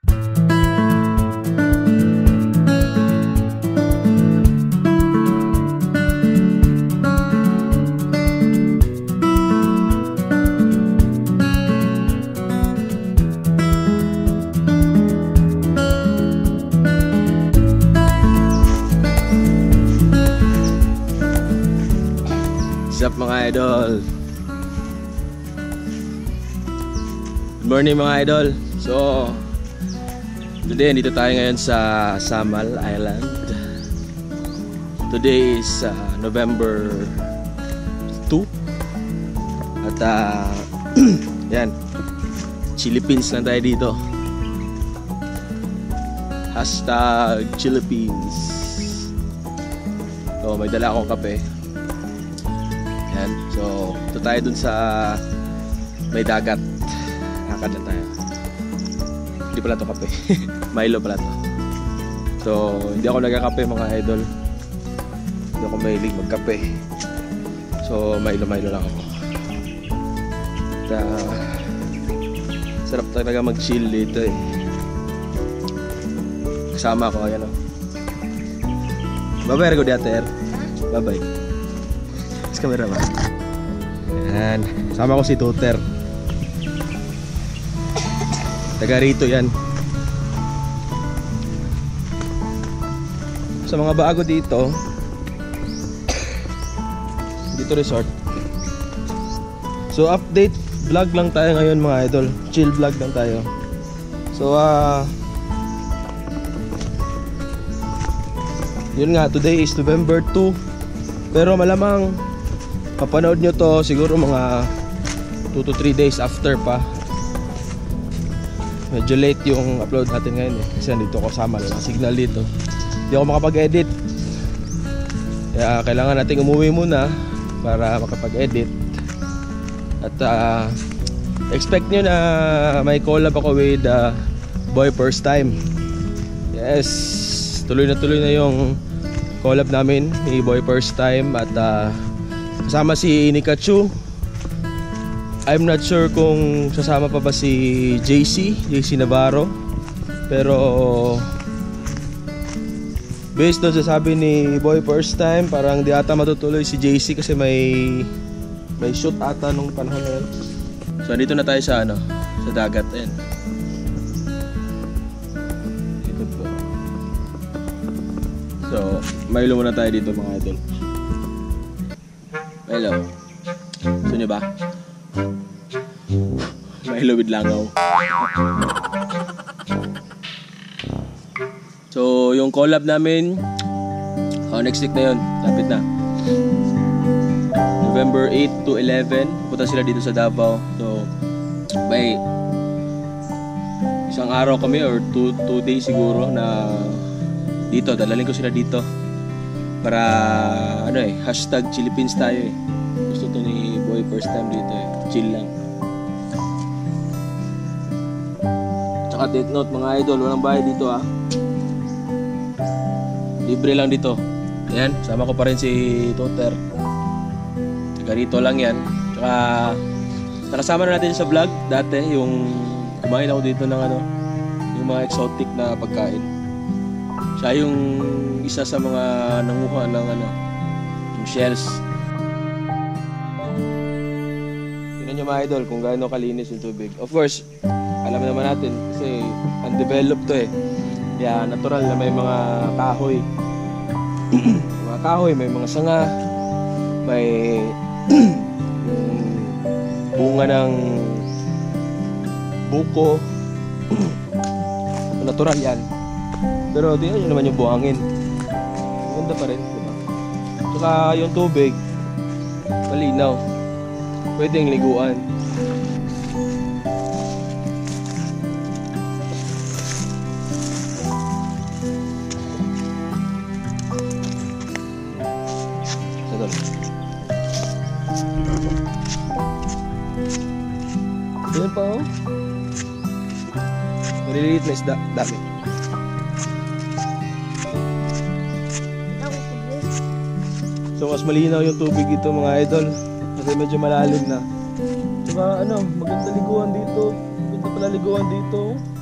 What's up mga idol? Good morning mga idol. So today dito tayo ngayon sa Samal Island. Today is November 2. At yan, Philippines lang tayo dito. Hashtag Philippines. So may dala akong kape. Yan. So, ito tayo dun sa may dagat. Lakad na tayo. Hindi pala ito kape. Milo pala ito. So, hindi ako nagkakape mga idol. Hindi ako mahilig magkape. So, Milo lang ako. At, sarap talaga mag-chill dito eh. Kasama ako, ayan o. Bye-bye, Rego Diater. Bye-bye. Camera ba? Yan. Sama ko si Tuter. Taga rito yan. Sa mga bago dito, dito resort. So update vlog lang tayo ngayon mga idol. Chill vlog lang tayo. So yun nga, today is November 2. Pero malamang papanood nyo to siguro mga 2 to 3 days after pa. Medyo late yung upload natin ngayon eh. Kasi nandito ako sa Samal, signal dito. Hindi ako makapag-edit. Kaya kailangan natin umuwi muna para makapag-edit. At expect nyo na may collab ako with Boy First Time. Yes, tuloy na yung collab namin ni Boy First Time. At kasama si Nikachu. I'm not sure kung sasama pa ba si JC Navarro. Pero based doon sa sabi ni Boy First Time, parang di ata matutuloy si JC kasi may shoot ata nung panahon na yun. So dito na tayo sa sa dagat. Ayan. Ikot ko. So Milo muna tayo dito mga idol. Milo. Gusto nyo ba? Milo with langaw. So yung collab namin next week na yun. Lapit na. November 8 to 11. Punta sila dito sa Davao. So may isang araw kami or 2 days siguro na dito. Dalalin ko sila dito. Para hashtag Philippines tayo eh. Gusto to ni Boy First Time dito eh. Chill lang. Tsaka death note mga idol, walang bayad dito ah. Libre lang dito. Ayan, sama ko pa rin si Tuter. Taga rito lang yan. Tsaka nakasama na natin sa vlog dati yung kumain ako dito ng yung mga exotic na pagkain. Siya yung isa sa mga nanguha ng yung shells. Tingnan nyo mga idol kung gaano kalinis yung tubig. Of course, alam naman natin kasi undeveloped to eh. Kaya natural na may mga kahoy. Mga kahoy, may mga sanga, may bunga ng buko. Natural yan. Pero tingnan nyo naman yung buhangin. Maganda pa rin, diba? Tsaka yung tubig malinaw. Pwedeng liguan. Yan pa oh. Maliliit na isda, dami. So mas malinaw yung tubig dito mga idol. Kasi medyo malalim na. Saka maganda liguan dito. Maganda pala liguan dito.